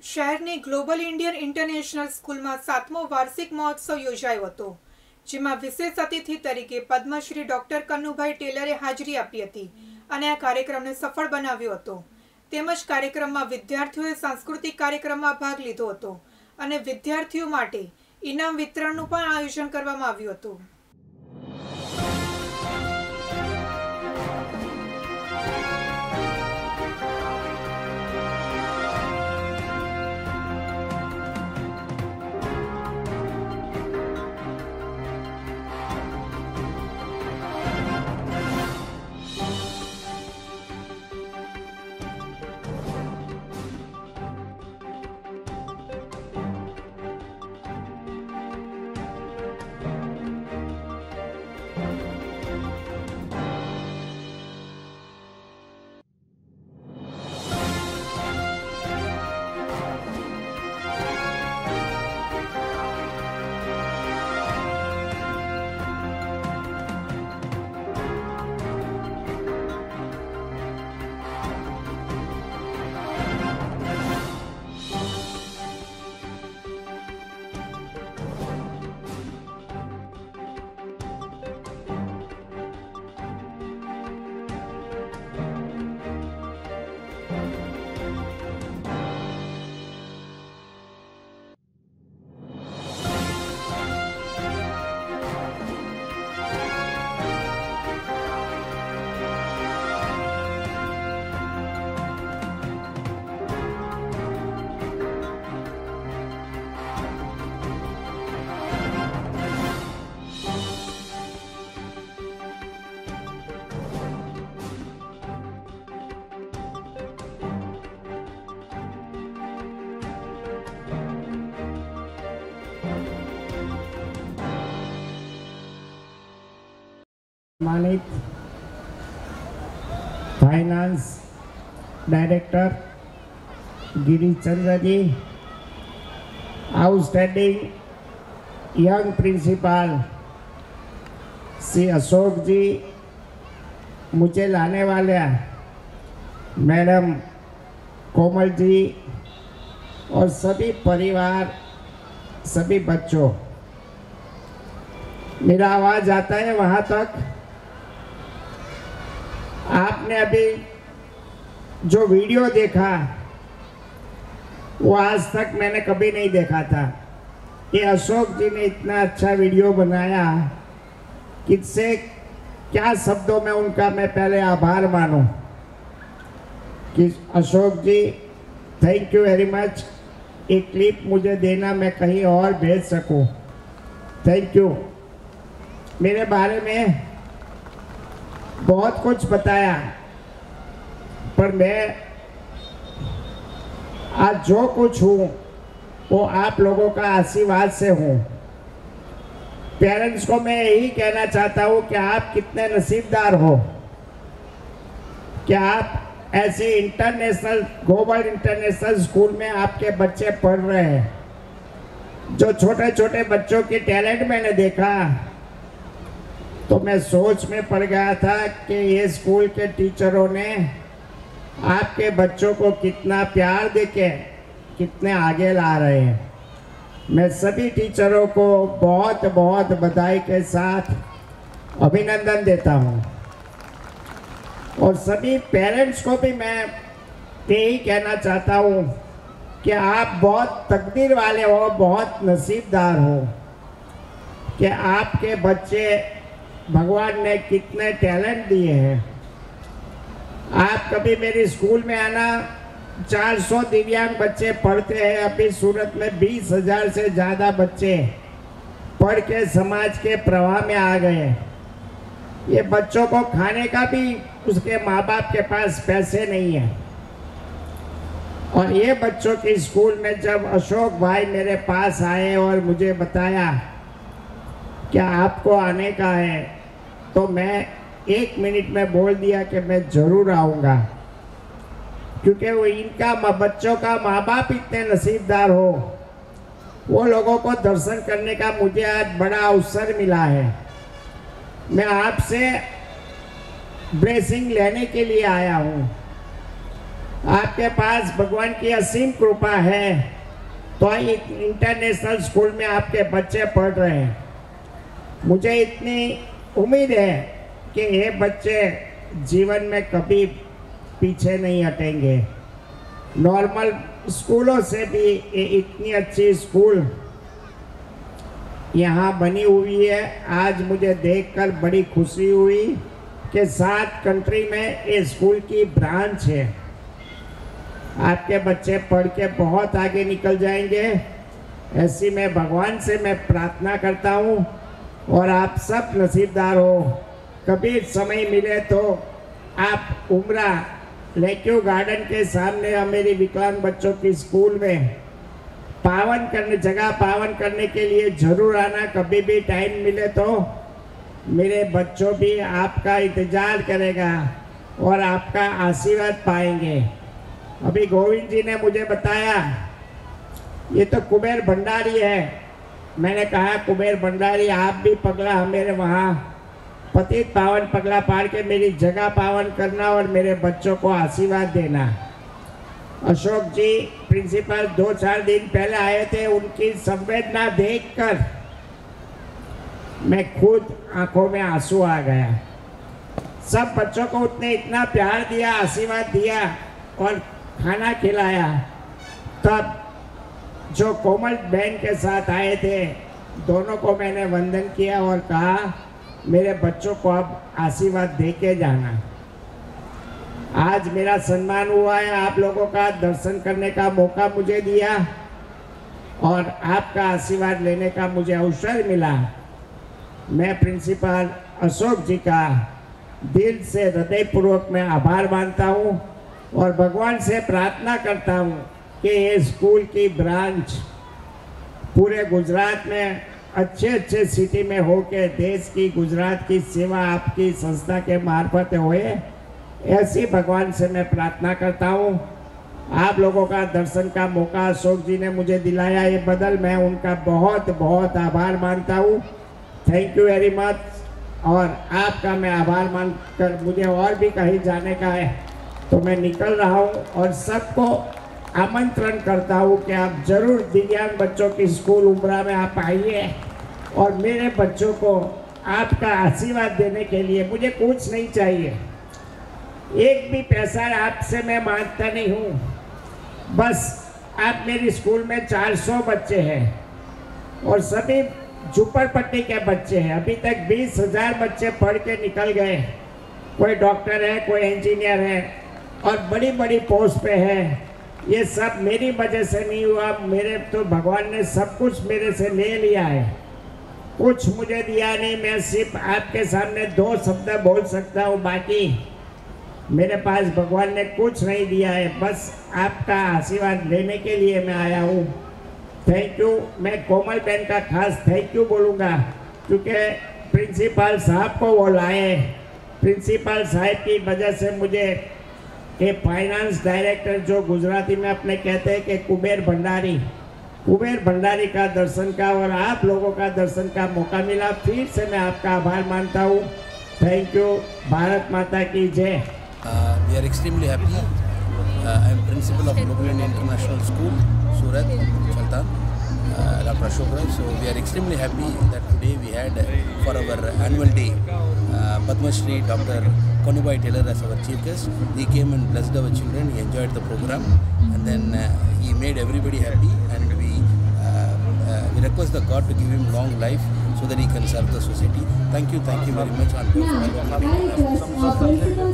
શહેરની global Indian international સ્કૂલમાં 7મો વાર્ષિક મહોત્સવ યોજાયો હતો, જેમાં વિશેષ અતિથિ તરીકે પદ્મશ્રી ડોક્ટર કનુભાઈ ટેલરે હાજરી આપી હતી અને આ કાર્યક્રમને સફળ બનાવ્યો હતો. તેમજ કાર્યક્રમમાં વિદ્યાર્થીઓએ સાંસ્કૃતિક કાર્યક્રમમાં ભાગ લીધો હતો અને વિદ્યાર્થીઓ માટે ઇનામ વિતરણનું પણ આયોજન કરવામાં આવ્યું હતું. सम्मानित finance director Girish Chandra ji, outstanding young principal Shri Ashok ji, मुझे लाने वाले मैडम कोमल जी और सभी परिवार, सभी बच्चों, मेरा आवाज़ आता है वहाँ तक? आपने अभी जो वीडियो देखा वो आज तक मैंने कभी नहीं देखा था. ये अशोक जी ने इतना अच्छा वीडियो बनाया, किससे क्या शब्दों में उनका मैं पहले आभार मानूं कि Ashok ji thank you very much. एक क्लिप मुझे देना, मैं कहीं और भेज सकूं. Thank you. मेरे बारे में बहुत कुछ बताया, पर मैं आज जो कुछ हूँ वो आप लोगों का आशीर्वाद से हूँ. पेरेंट्स को मैं यही कहना चाहता हूँ कि आप कितने नसीबदार हो कि आप ऐसे इंटरनेशनल, ग्लोबल इंटरनेशनल स्कूल में आपके बच्चे पढ़ रहे हैं. जो छोटे छोटे बच्चों की टैलेंट मैंने देखा तो मैं सोच में पड़ गया था कि ये स्कूल के टीचरों ने आपके बच्चों को कितना प्यार देके कितने आगे ला रहे हैं. मैं सभी टीचरों को बहुत बहुत बधाई के साथ अभिनंदन देता हूँ और सभी पेरेंट्स को भी मैं यही कहना चाहता हूँ कि आप बहुत तकदीर वाले हो, बहुत नसीबदार हो कि आपके बच्चे भगवान ने कितने टैलेंट दिए हैं. आप कभी मेरे स्कूल में आना, 400 दिव्यांग बच्चे पढ़ते हैं. अभी सूरत में 20,000 से ज़्यादा बच्चे पढ़ के समाज के प्रवाह में आ गए. ये बच्चों को खाने का भी उसके माँ बाप के पास पैसे नहीं है. और ये बच्चों के स्कूल में जब अशोक भाई मेरे पास आए और मुझे बताया कि आपको आने का है, तो मैं 1 मिनट में बोल दिया कि मैं ज़रूर आऊँगा, क्योंकि वो इनका बच्चों का माँ बाप इतने नसीबदार हो, वो लोगों को दर्शन करने का मुझे आज बड़ा अवसर मिला है. मैं आपसे ब्लेसिंग लेने के लिए आया हूँ आपके पास भगवान की असीम कृपा है तो एक इंटरनेशनल स्कूल में आपके बच्चे पढ़ रहे हैं। मुझे इतनी उम्मीद है कि ये बच्चे जीवन में कभी पीछे नहीं हटेंगे। नॉर्मल स्कूलों से भी ये इतनी अच्छी स्कूल यहाँ बनी हुई है। आज मुझे देखकर बड़ी खुशी हुई कि 7 कंट्री में ये स्कूल की ब्रांच है। आपके बच्चे पढ़ के बहुत आगे निकल जाएंगे, ऐसी मैं भगवान से मैं प्रार्थना करता हूँ। और आप सब नसीबदार हो, कभी समय मिले तो आप उमरा लेक्यू गार्डन के सामने मेरी विकलांग बच्चों की स्कूल में जगह पावन करने के लिए जरूर आना। कभी भी टाइम मिले तो मेरे बच्चों भी आपका इंतजार करेगा और आपका आशीर्वाद पाएंगे। अभी गोविंद जी ने मुझे बताया ये तो कुबेर भंडारी है। मैंने कहा कुबेर भंडारी आप भी पगला मेरे वहाँ पतित पावन पगला पार के मेरी जगह पावन करना और मेरे बच्चों को आशीर्वाद देना। अशोक जी प्रिंसिपल 2-4 दिन पहले आए थे, उनकी संवेदना देखकर मैं खुद आंखों में आंसू आ गया। सब बच्चों को उसने इतना प्यार दिया, आशीर्वाद दिया और खाना खिलाया। तब जो कोमल बहन के साथ आए थे दोनों को मैंने वंदन किया और कहा मेरे बच्चों को अब आशीर्वाद दे के जाना। आज मेरा सम्मान हुआ है, आप लोगों का दर्शन करने का मौका मुझे दिया और आपका आशीर्वाद लेने का मुझे अवसर मिला। मैं प्रिंसिपल अशोक जी का दिल से हृदयपूर्वक मैं आभार मानता हूँ और भगवान से प्रार्थना करता हूँ कि ये स्कूल की ब्रांच पूरे गुजरात में अच्छे सिटी में हो के देश की गुजरात की सेवा आपकी संस्था के मार्फत होए, ऐसी भगवान से मैं प्रार्थना करता हूँ। आप लोगों का दर्शन का मौका अशोक जी ने मुझे दिलाया, ये बदल मैं उनका बहुत बहुत आभार मानता हूँ। Thank you very much. और आपका मैं आभार मानकर मुझे और भी कहीं जाने का है तो मैं निकल रहा हूँ और सबको आमंत्रण करता हूँ कि आप जरूर दिव्यांग बच्चों की स्कूल उमरा में आप आइए और मेरे बच्चों को आपका आशीर्वाद देने के लिए मुझे कुछ नहीं चाहिए, एक भी पैसा आपसे मैं मांगता नहीं हूँ। बस आप मेरी स्कूल में 400 बच्चे हैं और सभी झुपड़पट्टी के बच्चे हैं। अभी तक 20,000 बच्चे पढ़ के निकल गए। कोई डॉक्टर है, कोई इंजीनियर है और बड़ी बड़ी पोस्ट पे है। ये सब मेरी वजह से नहीं हुआ, मेरे तो भगवान ने सब कुछ मेरे से ले लिया है, कुछ मुझे दिया नहीं। मैं सिर्फ आपके सामने 2 शब्द बोल सकता हूँ, बाकी मेरे पास भगवान ने कुछ नहीं दिया है। बस आपका आशीर्वाद लेने के लिए मैं आया हूँ। Thank you. मैं कोमल बहन का खास थैंक यू बोलूँगा क्योंकि प्रिंसिपल साहब को वो लाए। प्रिंसिपल साहब की वजह से मुझे ये फाइनेंस डायरेक्टर जो गुजराती में अपने कहते हैं कि कुबेर भंडारी का दर्शन का और आप लोगों का दर्शन का मौका मिला। फिर से मैं आपका आभार मानता हूँ। Thank you. भारत माता की जय। We are extremely happy. I am principal of Global Indian International School, Surat, Chaltan, Dr. Ashok Rai. So we are extremely happy that today we had for our annual day Padma Shri Dr. Kanubai Taylor as our chief guest. He came and blessed our children. He enjoyed the program, and then he made everybody happy. And we request the God to give him long life so that he can serve the society. Thank you very much. On behalf of